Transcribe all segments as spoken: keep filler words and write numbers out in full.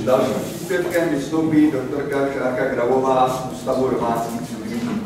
S dalším příspěvkem vystoupí doktorka Šárka Grabová z Ústavu domácích cvičení.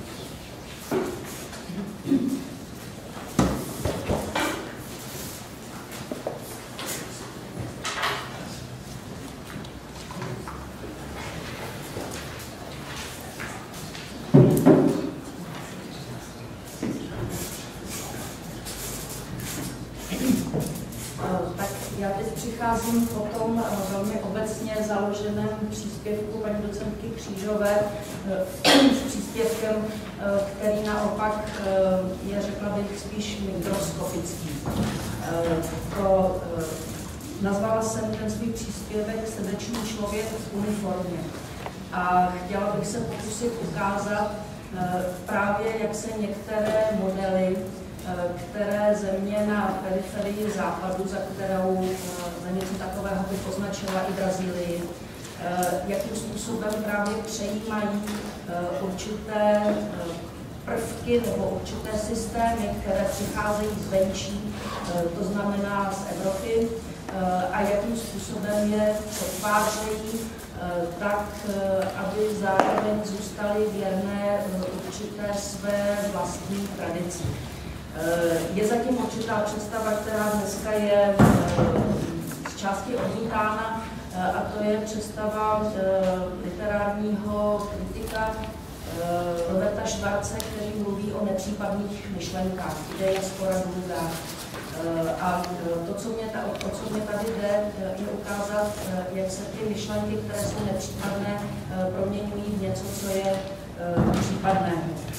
Přicházím po tom velmi obecně založeném příspěvku paní docentky Křížové s příspěvkem, který naopak je, řekla bych, spíš mikroskopický. To, nazvala jsem ten svůj příspěvek Srdeční člověk v uniformě. A chtěla bych se pokusit ukázat právě, jak se některé modely, které země na periferii západu, za kterou za něco takového bych označila i Brazílii, jakým způsobem právě přejímají určité prvky nebo určité systémy, které přicházejí zvenčí, to znamená z Evropy, a jakým způsobem je přetvářejí tak, aby zároveň zůstaly věrné určité své vlastní tradici. Je zatím určitá představa, která dneska je z části odmítána, a to je představa literárního kritika Roberta Schwarze, který mluví o nepřípadných myšlenkách, kde je skoro důležitá. A to co, mě ta, to, co mě tady jde, je ukázat, jak se ty myšlenky, které jsou nepřípadné, proměňují v něco, co je případné.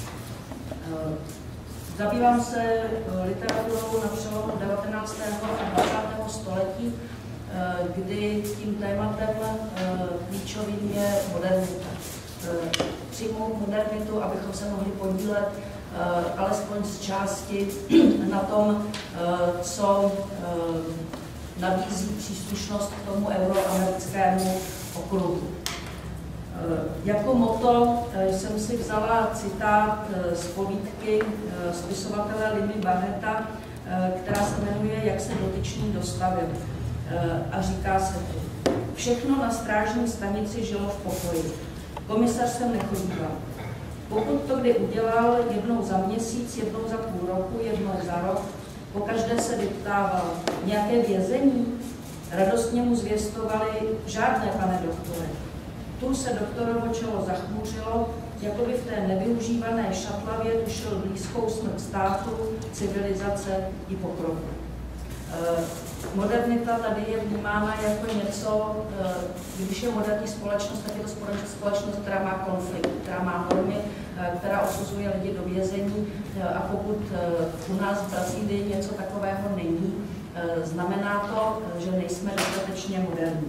Zabývám se literaturou na přelomu devatenáctého a dvacátého století, kdy tím tématem klíčovým je modernita. Přijmout modernitu, abychom se mohli podílet alespoň z části na tom, co nabízí příslušnost k tomu euroamerickému okruhu. Jako motto jsem si vzala citát z povídky spisovatele Limy Barretta, která se jmenuje Jak se dotyčný dostavil. A říká se tu: všechno na strážní stanici žilo v pokoji. Komisař sem nechodíval. Pokud to kdy udělal, jednou za měsíc, jednou za půl roku, jednou za rok, pokaždé se vyptával: nějaké vězení? Radostně mu zvěstovali: žádné, pane doktore. Tu se doktorovo čelo zachmuřilo, jako by v té nevyužívané šatlavě tušil blízkou smrt státu, civilizace i pokroku. Modernita tady je vnímána jako něco, když je moderní společnost, tak je to společnost, která má konflikt, která má normy, která odsuzuje lidi do vězení, a pokud u nás v Brazílii něco takového není, znamená to, že nejsme dostatečně moderní.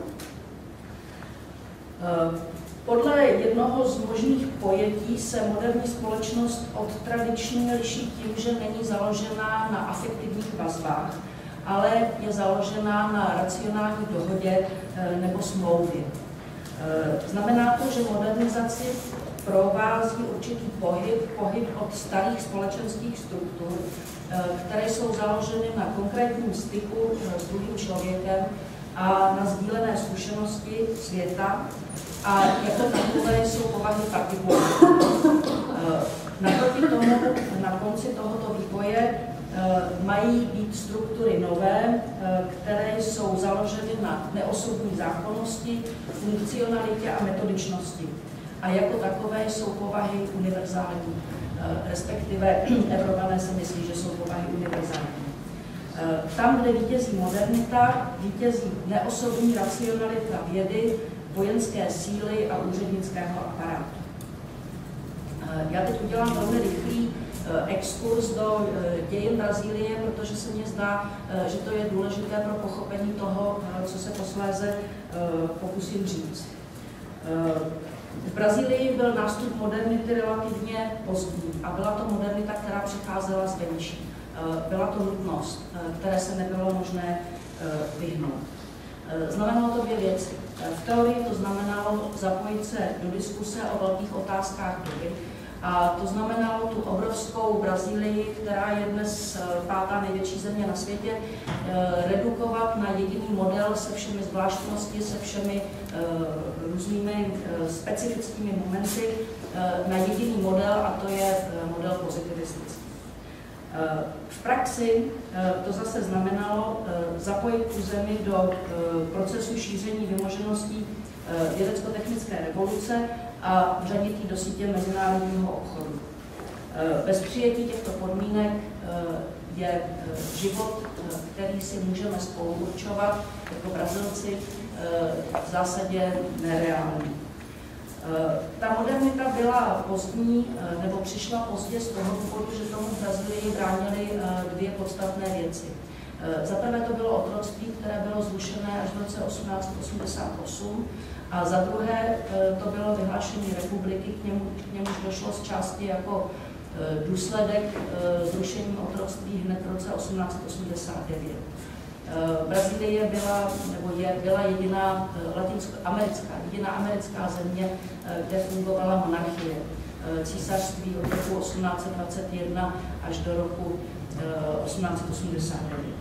Podle jednoho z možných pojetí se moderní společnost od tradiční liší tím, že není založená na afektivních vazbách, ale je založená na racionální dohodě nebo smlouvě. Znamená to, že modernizaci provází určitý pohyb, pohyb od starých společenských struktur, které jsou založeny na konkrétním styku s druhým člověkem a na sdílené zkušenosti světa, a jako takové jsou povahy partikulární. Naproti tomu, na konci tohoto vývoje mají být struktury nové, které jsou založeny na neosobní zákonnosti, funkcionalitě a metodičnosti. A jako takové jsou povahy univerzální, respektive Evropané si myslí, že jsou povahy univerzální. Tam, kde vítězí modernita, vítězí neosobní racionalita vědy, vojenské síly a úřednického aparátu. Já teď udělám velmi rychlý exkurs do dějin Brazílie, protože se mně zdá, že to je důležité pro pochopení toho, co se posléze pokusím říct. V Brazílii byl nástup modernity relativně pozdní a byla to modernita, která přicházela zvenčí. Byla to nutnost, které se nebylo možné vyhnout. Znamenalo to dvě věci. V teorii to znamenalo zapojit se do diskuse o velkých otázkách doby A to znamenalo tu obrovskou Brazílii, která je dnes pátá největší země na světě, redukovat na jediný model se všemi zvláštnostmi, se všemi různými specifickými momenty, na jediný model, a to je model pozitivistický. V praxi to zase znamenalo zapojit tu zemi do procesu šíření vymožeností vědecko-technické revoluce a vřadit ji do sítě mezinárodního obchodu. Bez přijetí těchto podmínek je život, který si můžeme spoluurčovat jako Brazilci, v zásadě nereálný. Ta modernita byla pozdní, nebo přišla pozdě z toho důvodu, že tomu v Brazílii bránily dvě podstatné věci. Za prvé to bylo otroctví, které bylo zrušené až v roce osmnáct set osmdesát osm, a za druhé to bylo vyhlášení republiky, k němu, k němuž došlo z části jako důsledek zrušení otroctví hned v roce osmnáct set osmdesát devět. Brazílie byla, nebo je, byla jediná latinskoamerická, jediná americká země, kde fungovala monarchie. Císařství od roku osmnáct set dvacet jedna až do roku osmnáct set osmdesát devět.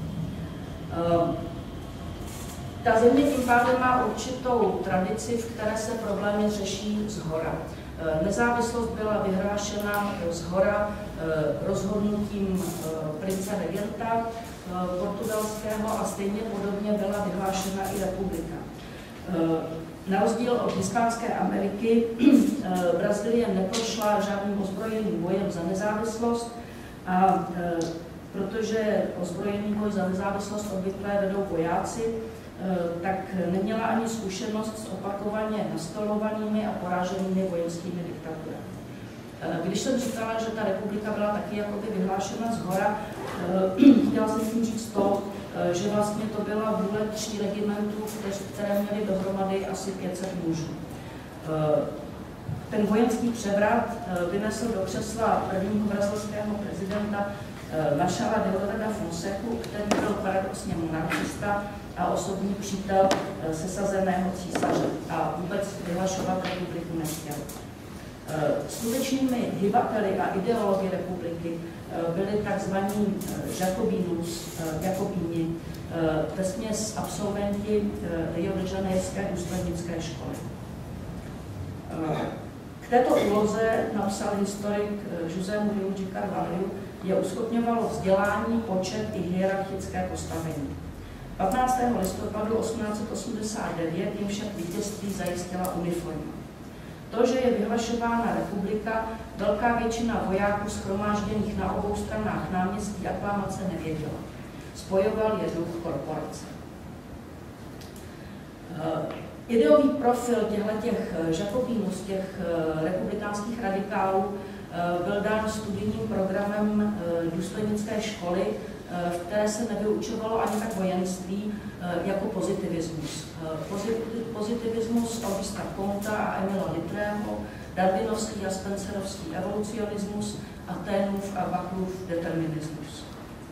Ta země tím pádem má určitou tradici, v které se problémy řeší zhora. Nezávislost byla vyhlášena zhora rozhodnutím prince regenta portugalského a stejně podobně byla vyhlášena i republika. Na rozdíl od Hispánské Ameriky Brazílie neprošla žádným ozbrojeným bojem za nezávislost, a protože ozbrojený boj za nezávislost obvykle vedou vojáci, tak neměla ani zkušenost s opakovaně nastolovanými a poráženými vojenskými diktaturami. Když jsem říkala, že ta republika byla taky jakoby vyhlášena zhora, chtěla jsem tím říct to, že vlastně to byla vůle tří regimentů, které měly dohromady asi pět set mužů. Ten vojenský převrat vynesl do křesla prvního brazilského prezidenta Maršala Deodora da Fonseku, který byl paradoxně monarchista a osobní přítel sesazeného císaře a vůbec vyhlašovat republiku nechtěl. Skutečnými hybateli a ideology republiky byli tzv. Jacobinus, Jakobíni, vesměs absolventi Rio de Janeirské důstojnické školy. K této úloze napsal historik José Murilo de Carvalho, je uschopňovalo vzdělání, počet i hierarchické postavení. patnáctého listopadu osmnáct set osmdesát devět jim však vítězství zajistila uniforma. To, že je vyhlašována republika, velká většina vojáků shromážděných na obou stranách náměstí aklamace nevěděla. Spojoval je duch korporace. Ideový profil těchto Jacobinů, z těch republikánských radikálů, byl dán studijním programem důstojnické školy, v které se nevyučovalo ani tak vojenství, jako pozitivismus. Pozitivismus Augusta Comtea a Emila Littrého, darwinovský a spencerovský evolucionismus a Tainův a Bachlův determinismus.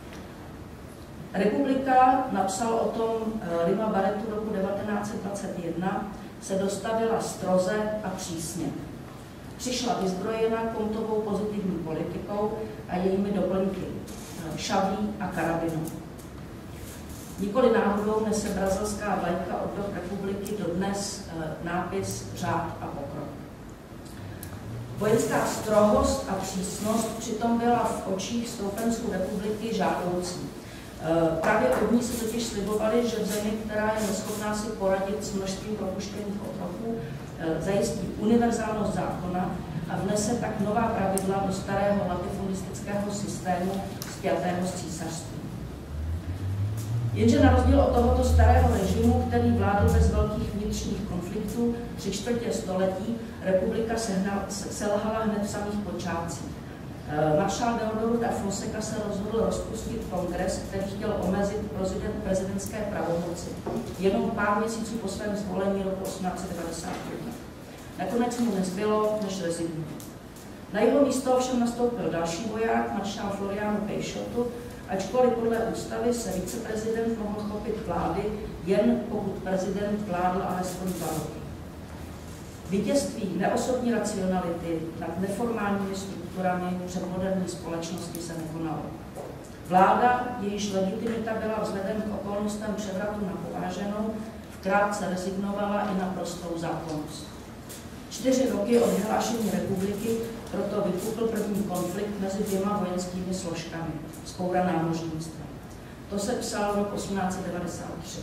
Republika, napsal o tom Lima Barreto roku devatenáct set dvacet jedna, se dostavila stroze a přísně. Přišla vyzbrojena Comteovou pozitivní politikou a jejími doplňky, šavlí a karabinou. Nikoli náhodou nese brazilská vlajka od dob republiky dodnes nápis Řád a pokrok. Vojenská strohost a přísnost přitom byla v očích stoupenců republiky žádoucí. Právě od ní se totiž slibovali, že v zemi, která je neschopná si poradit s množstvím propuštěných otroků, zajistí univerzálnost zákona a vnese tak nová pravidla do starého latifundistického systému spjatého s císařstvím. Jenže na rozdíl od tohoto starého režimu, který vládl bez velkých vnitřních konfliktů tři čtvrtě století, republika selhala hned v samých počátcích. Maršál Deodoro da Fonseca se rozhodl rozpustit kongres, který chtěl omezit prezident, prezidentské pravomoci jenom pár měsíců po svém zvolení roku osmnáct set devadesát jedna. Nakonec mu nezbylo, než rezignovat. Na jeho místo ovšem nastoupil další voják, maršál Floriano Peixoto, ačkoliv podle ústavy se viceprezident mohl chopit vlády, jen pokud prezident vládl alespoň dva roky. Vítězství neosobní racionality nad neformálními strukturami předmoderní společnosti se nekonalo. Vláda, jejíž legitimita byla vzhledem k okolnostem převratu na pováženou, vkrátce rezignovala i na prostou zákonnost. Čtyři roky od vyhlášení republiky proto vypukl první konflikt mezi dvěma vojenskými složkami, vzpoura námořnictva. To se psal rok osmnáct set devadesát tři.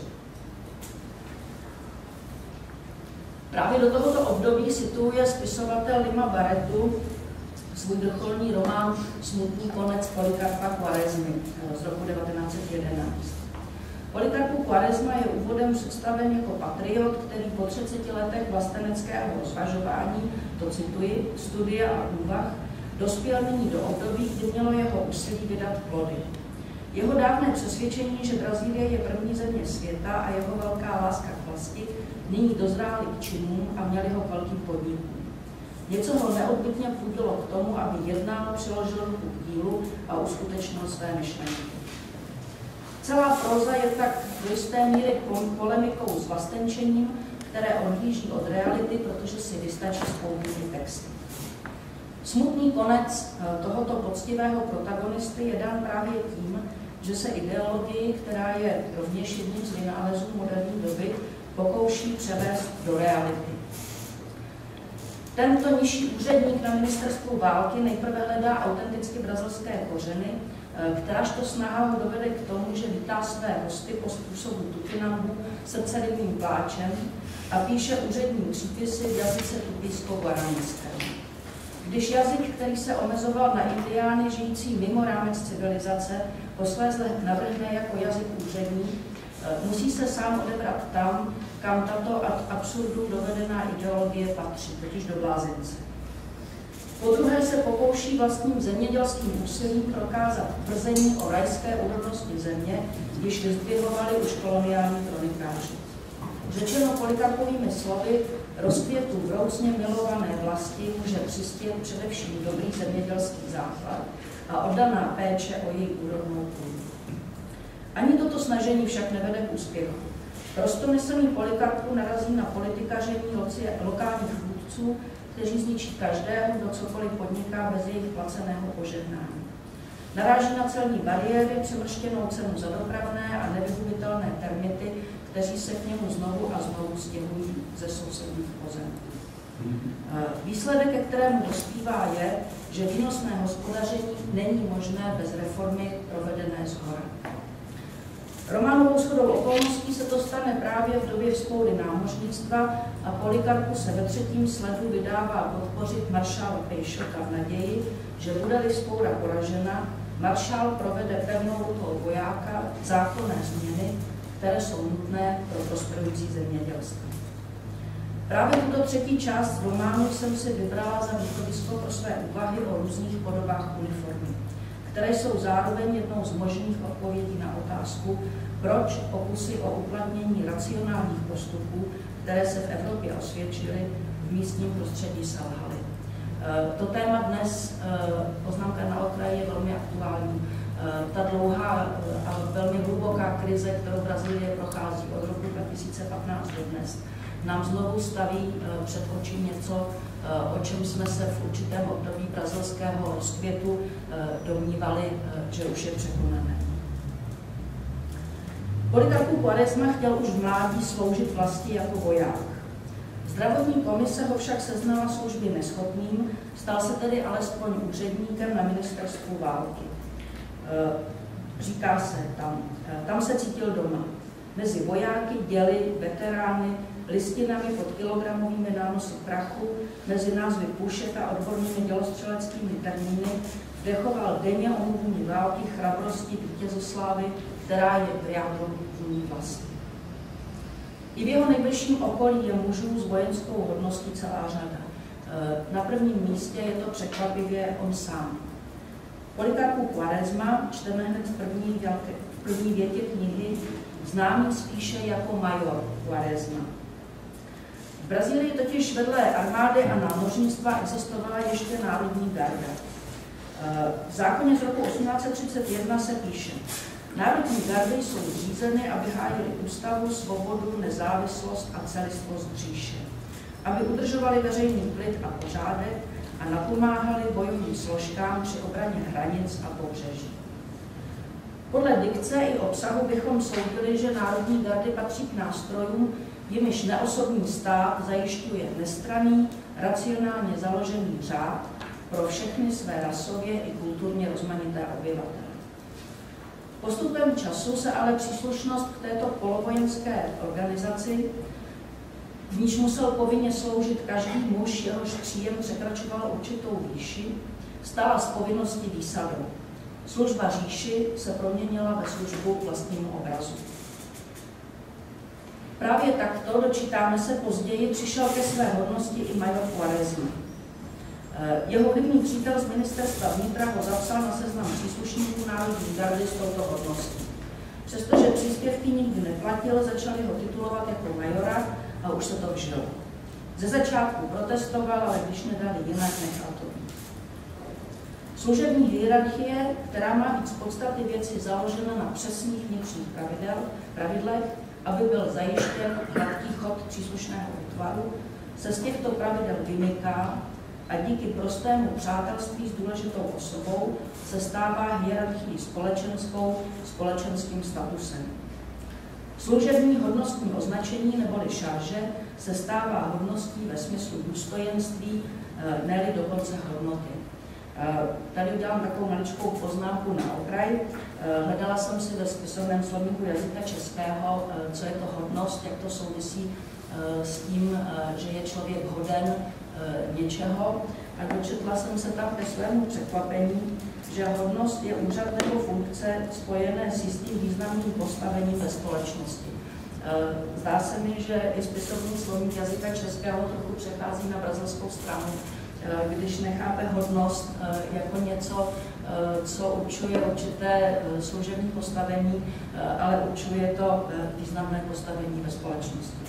Právě do tohoto období situuje spisovatel Lima Barretu svůj vrcholný román Smutný konec Polikarpa Quaresmy z roku devatenáct set jedenáct. Polikarpův Quaresma je úvodem představen jako patriot, který po třiceti letech vlasteneckého zvažování, to cituji, studia a úvah, dospěl nyní do období, kdy mělo jeho úsilí vydat plody. Jeho dávné přesvědčení, že Brazílie je první země světa a jeho velká láska k vlasti, nyní dozráli k činům a měli ho k velkým podnikům. Něco ho neodbytně půdilo k tomu, aby jednal, přiložil ruku k dílu a uskutečnil své myšlenky. Celá próza je tak do jisté míry polemikou s vlastenčením, které odhlíží od reality, protože si vystačí s pouhými texty. Smutný konec tohoto poctivého protagonisty je dán právě tím, že se ideologii, která je rovněž jedním z vynálezů moderní doby, pokouší převést do reality. Tento nižší úředník na ministerstvu války nejprve hledá autenticky brazilské kořeny, kterážto snaha ho dovede k tomu, že vítá své hosty po způsobu Tupinambu srdcerivým pláčem a píše úřední přípisy v jazyce tupijsko-guaranickém. Když jazyk, který se omezoval na indiány žijící mimo rámec civilizace, posléze navrhne jako jazyk úřední, musí se sám odebrat tam, kam tato ad absurdum dovedená ideologie patří, totiž do blázince. Po druhé se pokouší vlastním zemědělským úsilím prokázat tvrzení o rajské úrodnosti země, když vyzdvihovali už koloniální kronikáři. Řečeno Polikarpovými slovy, rozkvětu vroucně milované vlasti může přispět především dobrý zemědělský základ a oddaná péče o její úrodnou půdu. Ani toto snažení však nevede k úspěchu. Roztomyslný Polikarpů narazí na politikaření lokálních vůdců, kteří zničí každého, kdo cokoliv podniká bez jejich placeného požehnání. Naráží na celní bariéry, přemrštěnou cenu za dopravné a nevyhubitelné termity, kteří se k němu znovu a znovu stěhují ze sousedních pozemků. Výsledek, ke kterému dospívá, je, že výnosné hospodaření není možné bez reformy provedené shora. Románovou shodou okolností se to stane právě v době vzpoury námořnictva a Polikarpu se ve třetím sledu vydává podpořit maršála Peixota v naději, že bude-li vzpoura poražena, maršál provede pevnou rukou vojáka zákonné změny, které jsou nutné pro prosperující zemědělství. Právě tuto třetí část románu jsem si vybrala za východisko pro své úvahy o různých podobách uniformy, které jsou zároveň jednou z možných odpovědí na otázku, proč pokusy o uplatnění racionálních postupů, které se v Evropě osvědčily, v místním prostředí selhaly. To téma dnes, poznámka na okraji, je velmi aktuální. Ta dlouhá a velmi hluboká krize, kterou Brazílie prochází od roku dva tisíce patnáct do dnes, nám znovu staví před oči něco, o čem jsme se v určitém období brazilského rozkvětu domnívali, že už je překonané. Polikarpův Quaresma chtěl už v mládí sloužit vlasti jako voják. Zdravotní komise ho však seznala služby neschopným, stal se tedy alespoň úředníkem na ministerstvu války. Říká se tam, tam se cítil doma. Mezi vojáky, děly, veterány, listinami pod kilogramovými nánosy prachu, mezi názvy pušek a odbornými dělostřeleckými termíny, vdechoval denně omluvní války, chrabrosti, vítězoslávy, která je v jádru vlasti. I v jeho nejbližším okolí je mužů s vojenskou hodností celá řada. Na prvním místě je to překvapivě on sám. Polikarpův Quaresma, čteme hned v první, v první větě knihy, známý spíše jako major Quaresma. V Brazílii totiž vedle armády a námořnictva existovala ještě národní garda. V zákoně z roku osmnáct set třicet jedna se píše: národní gardy jsou zřízeny, aby hájily ústavu, svobodu, nezávislost a celistvost říše. aby udržovali veřejný klid a pořádek a napomáhali bojovým složkám při obraně hranic a pobřeží. Podle dikce i obsahu bychom soudili, že národní gardy patří k nástrojům, jimiž neosobní stát zajišťuje nestranný, racionálně založený řád pro všechny své rasově i kulturně rozmanité obyvatele. Postupem času se ale příslušnost k této polovojenské organizaci, v níž musel povinně sloužit každý muž, jehož příjem překračoval určitou výši, stala z povinnosti výsadou. Služba říši se proměnila ve službu vlastnímu obrazu. Právě takto, dočítáme se později, přišel ke své hodnosti i major Quaresma. Jeho vlivný přítel z ministerstva vnitra ho zapsal na seznam příslušníků národní gardy s touto hodností. Přestože příspěvky nikdy neplatil, začali ho titulovat jako majora a už se to vžilo. Ze začátku protestoval, ale když nedali jinak, nechal to být. Služební hierarchie, která má být z podstaty věci založena na přesných vnitřních pravidel, pravidlech, aby byl zajištěn hladký chod příslušného útvaru, se z těchto pravidel vymyká a díky prostému přátelství s důležitou osobou se stává hierarchií společenskou společenským statusem. Služební hodnostní označení neboli šarže se stává hodností ve smyslu důstojenství, ne-li dokonce hodnoty. Tady udělám takovou maličkou poznámku na okraj. Hledala jsem si ve spisovném slovníku jazyka českého, co je to hodnost, jak to souvisí s tím, že je člověk hoden něčeho. A dočetla jsem se tam ke svému překvapení, že hodnost je úřad nebo funkce spojené s jistým významným postavením ve společnosti. Zdá se mi, že i spisovný slovník jazyka českého trochu přechází na brazilskou stranu, když nechápe hodnost jako něco, co určuje určité služební postavení, ale určuje to významné postavení ve společnosti.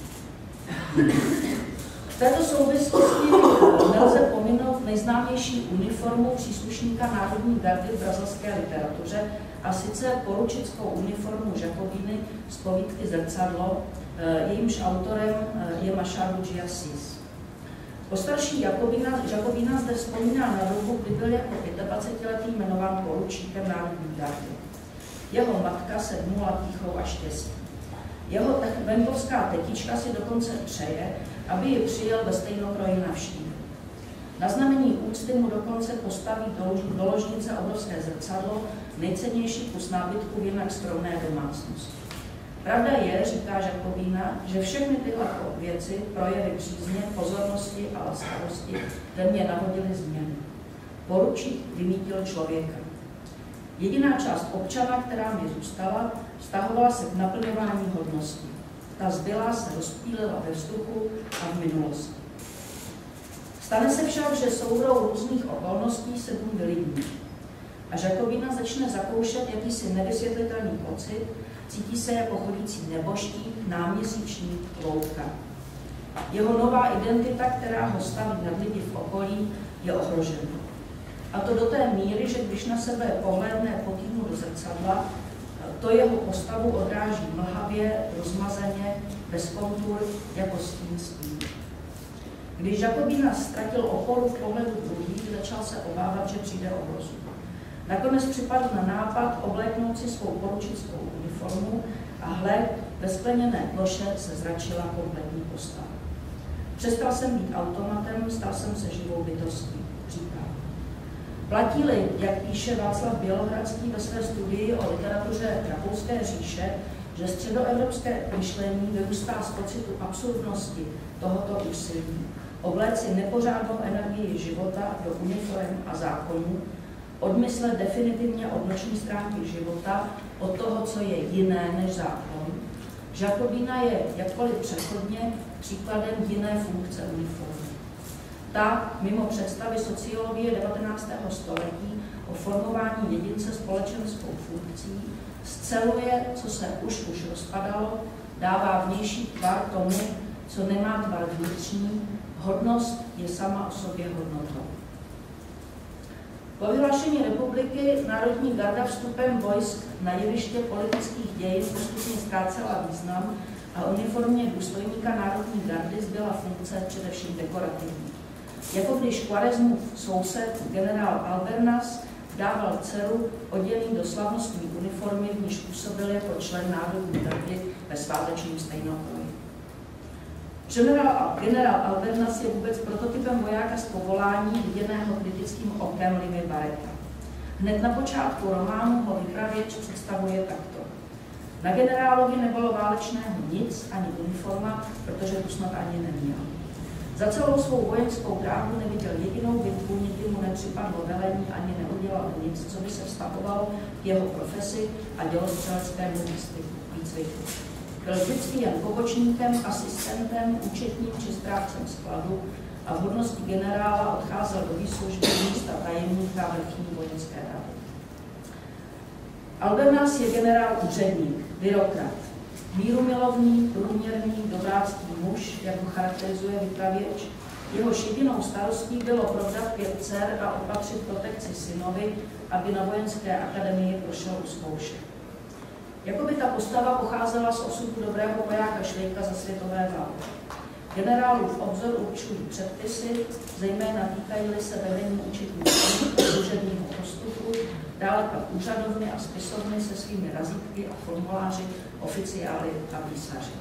V této souvislosti nelze pominout nejznámější uniformu příslušníka národní gardy v brazilské literatuře, a sice poručickou uniformu Jacobiny z povídky Zrcadlo, jejímž autorem je Machado de Assis. Postarší Jacobina, Jacobina zde vzpomíná na dobu, kdy byl jako dvacetiletý jmenován poručíkem národní gardy. Jeho matka se dmula tichou a štěstí. Jeho venkovská tetička si dokonce přeje, aby ji přijel ve stejnokroji navštívit. Na znamení úcty mu dokonce postaví do ložnice obrovské zrcadlo, nejcennější kus nábytku v jinak skromné domácnosti. Pravda je, říká Jacobina, že všechny tyhle věci, projevy přízně, pozornosti a laskavosti, ve mně navodily změnu. Poručík vymítil člověka. Jediná část občana, která mi zůstala, vztahovala se k naplňování hodnosti. Ta zbylá se rozptýlila ve vzduchu a v minulosti. Stane se však, že souhrou různých okolností se dům vylidní. A Jacobina začne zakoušet jakýsi nevysvětlitelný pocit, cítí se jako chodící nebožtík, náměsíčník, loutka. Jeho nová identita, která ho staví nad lidi v okolí, je ohrožena. A to do té míry, že když na sebe pohlédne po týdnu do zrcadla, to jeho postavu odráží mlhavě, rozmazaně, bez kontur, jako stín stín. Když Jacobina ztratil oporu v pohledu druhých, začal se obávat, že přijde o hrozu. Nakonec připadl na nápad obléknout si svou poručickou uniformu a hled ve skleněné ploše se zračila kompletní postava. Přestal jsem být automatem, stal jsem se živou bytostí, říká. Platí-li, jak píše Václav Bělohradský ve své studii o literatuře Rakouské říše, že středoevropské myšlení vyrůstá z pocitu absurdnosti tohoto úsilí, obléci nepořádnou energii života do uniform a zákonů, odmyslet definitivně od noční stránky života, od toho, co je jiné než zákon. Jacobina je jakkoliv přechodně příkladem jiné funkce uniformy. Ta, mimo představy sociologie devatenáctého století o formování jedince společenskou funkcí, sceluje, co se už už rozpadalo, dává vnější tvar tomu, co nemá tvar vnitřní, hodnost je sama o sobě hodnotou. Po vyhlášení republiky národní garda vstupem vojsk na jeviště politických dějin postupně ztrácela význam a uniformě důstojníka Národní gardy zbyla funkce především dekorativní. Jako když Quaresmův soused, generál Albernas, dával dceru oděný do slavnostní uniformy, v níž působil jako člen Národní gardy ve svátečním stejnokroji. Generál, generál Albernas je vůbec prototypem vojáka z povolání, viděného kritickým okem Limy Barretta. Hned na počátku románu ho vypravěč představuje takto. Na generálovi nebylo válečného nic, ani uniforma, protože tu snad ani neměl. Za celou svou vojenskou dráhu neviděl jedinou bitvu, nikdy mu nepřipadlo velení, ani neudělal nic, co by se vztahovalo k jeho profesi a dělostřeleckému výcviku. Byl vždycky jen pobočníkem, asistentem, účetním či správcem skladu a v hodnosti generála odcházel do výslužby místa tajemníka vrchní vojenské rady. Albernas je generál úředník, byrokrat, mírumilovný, průměrný, dobrácký muž, jak ho charakterizuje vypravěč. Jehož jedinou starostí bylo provdat pět dcer a opatřit protekci synovi, aby na vojenské akademii prošel u zkoušek. Jakoby ta postava pocházela z osudu dobrého vojáka Švejka za světové války. Generálův obzor určují předpisy, zejména týkají se vedení účetního služebního postupu, dále pak úřadovny a spisovny se svými razítky a formuláři, oficiály a písaři.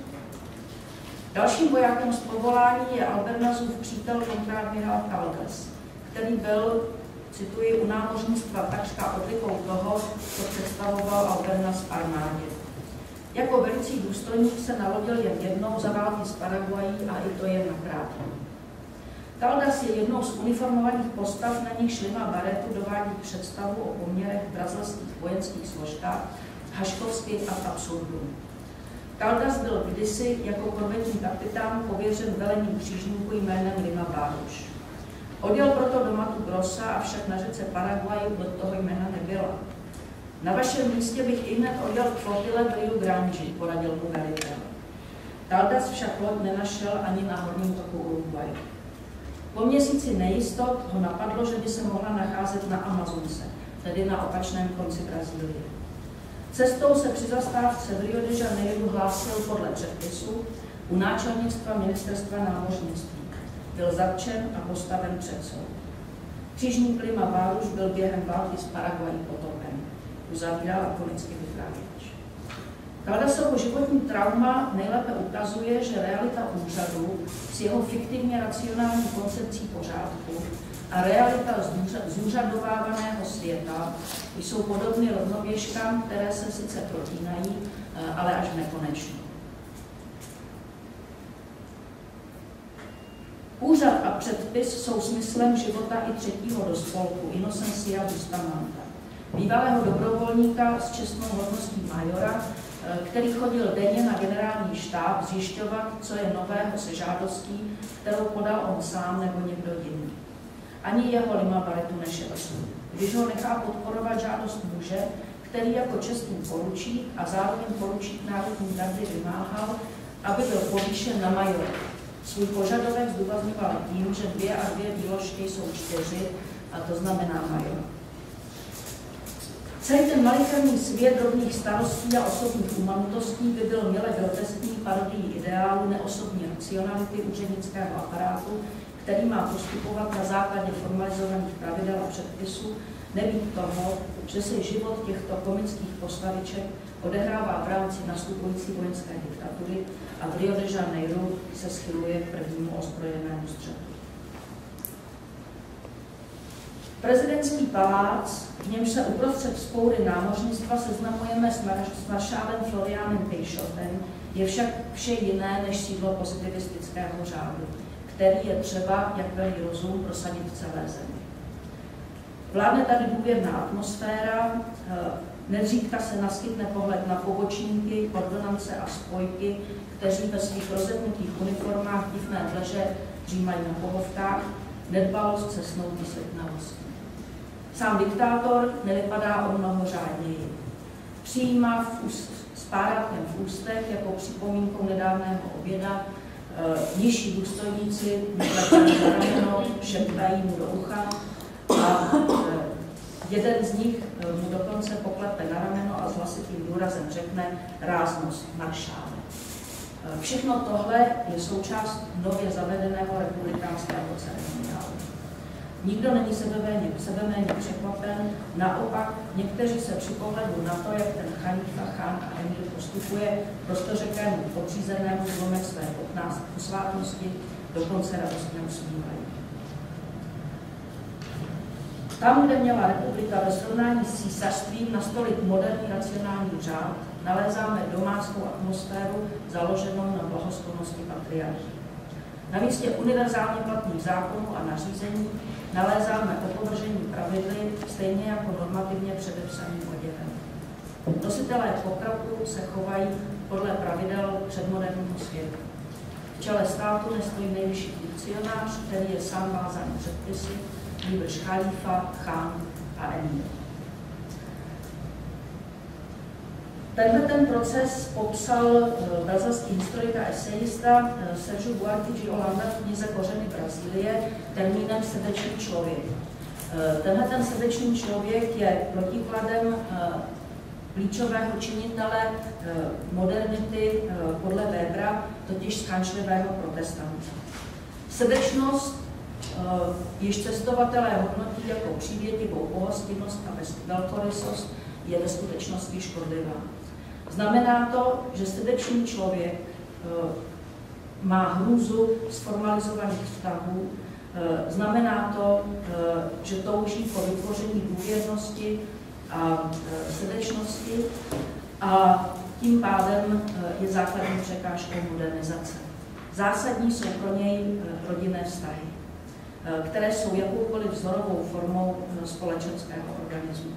Dalším vojákem z povolání je Albernasův přítel kontrádmirál Caldas, který byl, cituji, u námořnictva takřka odlikou toho, co představoval Albernas v armádě. Jako velicí důstojník se nalodil jen jednou za války z Paraguají a i to jen nakrátko. Caldas je jednou z uniformovaných postav, na nichž Lima Barrettu dovádí představu o poměrech v brazilských vojenských složkách haškovsky a absurdum. Caldas byl kdysi jako korvetní kapitán pověřen velením křižníku jménem Lima Barros. Odjel proto do Mato Grossa, avšak na řece Paraguay do toho jména nebyla. Na vašem místě bych ihned odjel k flotile v Rio Grande, poradil mu velitel. Caldas však loď nenašel ani na horním toku Uruguay. Po měsíci nejistot ho napadlo, že by se mohla nacházet na Amazonce, tedy na opačném konci Brazílie. Cestou se při zastávce v Rio de Janeiro hlásil podle předpisu u náčelnictva ministerstva námořnictví. Byl zatčen a postaven před soud. Křižník Lima Barros byl během války s Paraguají potopen. Uzavírá lakonicky vyprávěč. Caldasovo životní trauma nejlépe ukazuje, že realita úřadu s jeho fiktivně racionální koncepcí pořádku a realita zúřadovávaného světa jsou podobny rovnoběžkám, které se sice protínají, ale až nekonečno. Úřad a předpis jsou smyslem života i třetího do spolku, Inocencia Bustamanta, bývalého dobrovolníka s čestnou hodností majora, který chodil denně na generální štáb zjišťovat, co je nového se žádostí, kterou podal on sám nebo někdo jiný. Ani jeho Lima Barrettu nešetří, když ho nechá podporovat žádost muže, který jako čestný poručík a zároveň poručík Národní gardy vymáhal, aby byl povýšen na majora. Svůj požadavek zdůrazňoval tím, že dvě a dvě výložky jsou čtyři, a to znamená major. Celý ten malicherný svět drobných starostí a osobních umanutostí by byl měle groteskní parodií ideálu neosobní racionality úřednického aparátu, který má postupovat na základě formalizovaných pravidel a předpisů, nebýt toho, že se život těchto komických postaviček odehrává v rámci nastupující vojenské diktatury a v Rio de Janeiro se schyluje k prvnímu ozbrojenému střetu. Prezidentský palác, v němž se uprostřed vzpoury námořnictva seznamujeme s maršálem Florianem Peixotem, je však vše jiné než sídlo pozitivistického řádu, který je třeba, jak velí rozum, prosadit v celé zemi. Vládne tady důvěrná atmosféra, nezřídka se naskytne pohled na pobočníky, ordonance a spojky, kteří ve svých rozednutých uniformách divné vleže dřímají na pohovkách, nedbalost se snoutí světnavostí. Sám diktátor nevypadá o mnoho řádněji. Přijímá v úst, s párátkem v ústech jako připomínkou nedávného oběda, e, nižší důstojníci mu klepají na rameno, šeptají mu do ucha a e, jeden z nich e, mu dokonce poklepe na rameno a s hlasitým důrazem řekne ráznost maršále. Všechno tohle je součást nově zavedeného republikánského ceremoniálu. Nikdo není sebeméně, sebeméně překvapen, naopak někteří se při pohledu na to, jak ten chalífa, chán a emír postupuje, prostořekaní podřízenému zlomek své posvátnosti, dokonce radostně usmívají. Tam, kde měla republika ve srovnání s císařstvím nastolit moderní racionální řád, nalézáme domáckou atmosféru založenou na blahosklonnosti patriarchy. Na místě univerzálně platných zákonů a nařízení nalézáme opovržení pravidly, stejně jako normativně předepsaným oděvem. Nositelé pokroku se chovají podle pravidel předmoderního světa. V čele státu nestojí nejvyšší funkcionář, který je sám vázaný předpisy, nýbrž chalífa, chán a emír. Tenhle ten proces popsal brazilský historik a esejista Sérgio Buarque de Holanda v knize Kořeny Brazílie termínem srdečný člověk. Tenhle ten srdečný člověk je protikladem klíčového činitele modernity podle Webera, totiž schanšlivého protestanta. Srdečnost již cestovatelé hodnotí jako přívětivou pohostinnost a velkorysost, je ve skutečnosti škodlivá. Znamená to, že srdečný člověk má hrůzu z formalizovaných vztahů, znamená to, že touží po vytvoření důvěrnosti a srdečnosti a tím pádem je základní překážkou modernizace. Zásadní jsou pro něj rodinné vztahy, které jsou jakoukoliv vzorovou formou společenského organismu.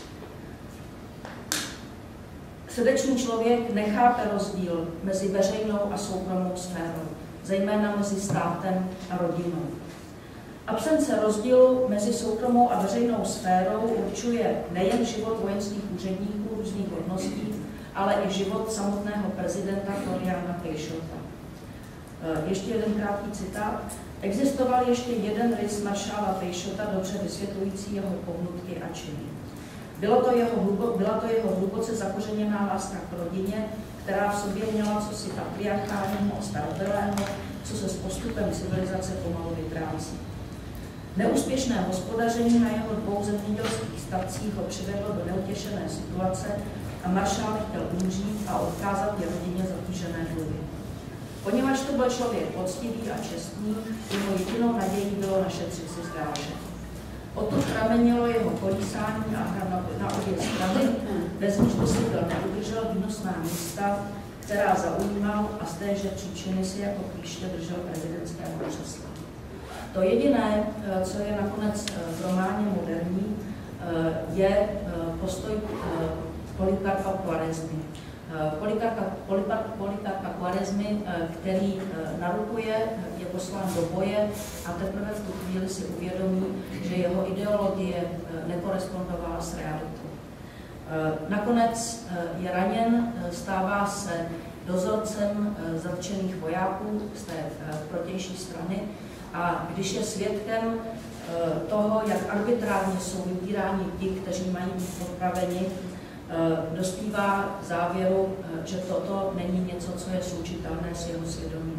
Srdečný člověk nechápe rozdíl mezi veřejnou a soukromou sférou, zejména mezi státem a rodinou. Absence rozdílu mezi soukromou a veřejnou sférou určuje nejen život vojenských úředníků různých hodností, ale i život samotného prezidenta Floriana Peixota. Ještě jeden krátký citát. Existoval ještě jeden rys maršála Peixota, dobře vysvětlující jeho pohnutky a činy. Bylo to jeho, byla to jeho hluboce zakořeněná láska k rodině, která v sobě měla cosi patriarchálního a starobylého, co se s postupem civilizace pomalu vytrácí. Neúspěšné hospodaření na jeho dvou zemědělských stavcích ho přivedlo do neutěšené situace a maršál chtěl umřít a odkázat je rodině zatížené dluhy. Poněvadž to byl člověk poctivý a čestný, jeho jedinou nadějí bylo našetřit si zdáže. Odtud pramenilo jeho kolísání a hra na, na obě strany, bez níž by si byl neudržel výnosná místa, která zaujímal a z téže příčiny si jako klíště držel prezidentského křesla. To jediné, co je nakonec v románě moderní, je postoj Polikarpa Quaresmy. Polikarpa Quaresmy, který narukuje, je poslán do boje a teprve v tu chvíli si uvědomí, že jeho ideologie nekorespondovala s realitou. Nakonec je raněn, stává se dozorcem zatčených vojáků z té protější strany a když je svědkem toho, jak arbitrárně jsou vybíráni ti, kteří mají být popraveni, dospívá k závěru, že toto není něco, co je slučitelné s jeho svědomím.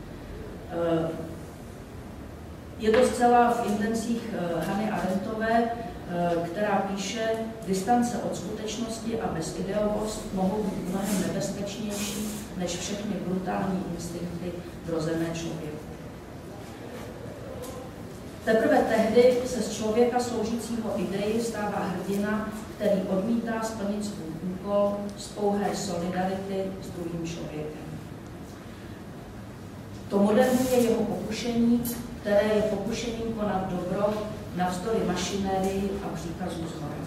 Je to zcela v intencích Hany Arendtové, která píše, distance od skutečnosti a bezideovost mohou být mnohem nebezpečnější než všechny brutální instinkty vrozené člověku. Teprve tehdy se z člověka sloužícího ideji stává hrdina, který odmítá splnit svůj úkol z pouhé solidarity s druhým člověkem. To moderní je jeho pokušení, které je pokušením konat dobro navzdory mašinérii a příkazů zhora.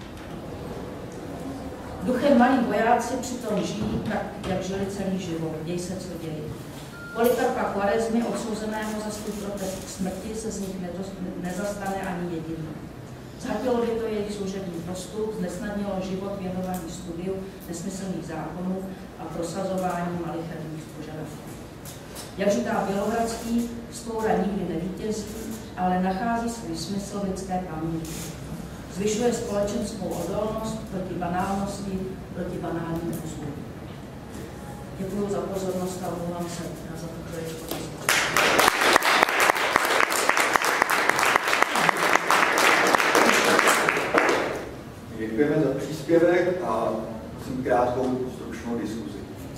Duchem malí vojáci přitom žijí tak, jak žili celý život, děj se, co dějí. Polikarpa Quaresmy, odsouzeného za svůj protest k smrti, se z nich nezastane ani jediný. Zhatilo by to jejich služební postup, znesnadnilo život věnovaný studiu nesmyslných zákonů a prosazování malicherných požadavků. Jak říká Bělohradský, vzpoura nikdy nevítězí, ale nachází svůj smysl v lidské paměti. Zvyšuje společenskou odolnost proti banálnosti, proti banálnímu zlu. Děkuji za pozornost a omlouvám se za tuto ještě. Děkujeme za příspěvek a prosím krátkou stručnou diskuzi.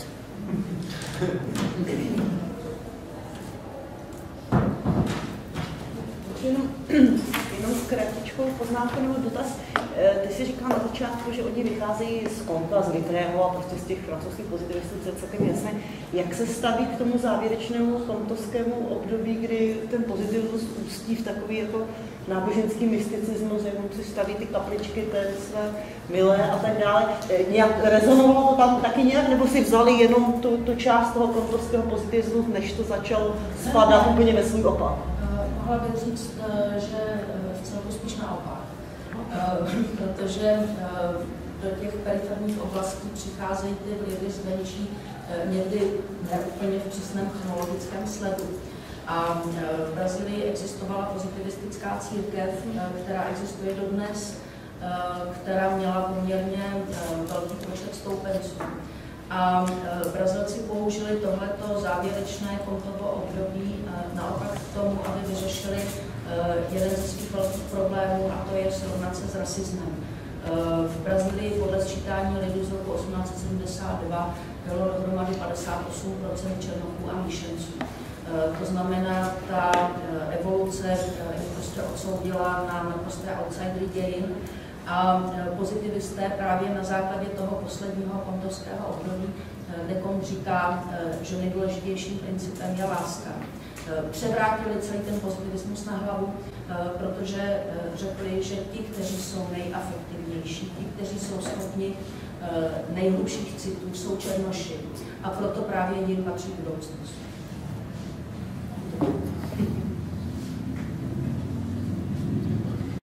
Jenom, jenom kratičkou poznámku nebo dotaz. Ty jsi říkal na začátku, že oni vycházejí z Comta, z Vitrého a prostě z těch francouzských pozitivistů, to je celkem jasné. Jak se staví k tomu závěrečnému comtovskému období, kdy ten pozitivismus ústí v takový jako náboženský mysticismus, jenom si staví ty kapličky té své milé a tak dále. Nějak rezonovalo to tam taky nějak, nebo si vzali jenom tu, tu část toho comtovského pozitivismu, než to začalo spadat úplně ve svůj opak? Mohla bych říct, že v celku spíš naopak, protože do těch periferních oblastí přicházejí ty vlivy zvenčí někdy ne úplně v přísném chronologickém sledu. A v Brazílii existovala pozitivistická církev, která existuje dodnes, která měla poměrně velký počet stoupenců. A Brazilci použili tohleto závěrečné Comtovo období naopak k tomu, aby vyřešili jeden ze svých velkých problémů, a to je srovnat se s rasismem. V Brazílii podle sčítání lidu z roku osmnáct set sedmdesát dva bylo dohromady padesát osm procent černochů a míšenců. To znamená, ta evoluce je prostě odsoudila na naprosté outsidery dějin. A pozitivisté právě na základě toho posledního comtovského období Decon říká, že nejdůležitějším principem je láska. Převrátili celý ten pozitivismus na hlavu, protože řekli, že ti, kteří jsou nejafektivnější, ti, kteří jsou schopni nejhlubších citů, jsou černoši. A proto právě jim patří budoucnost.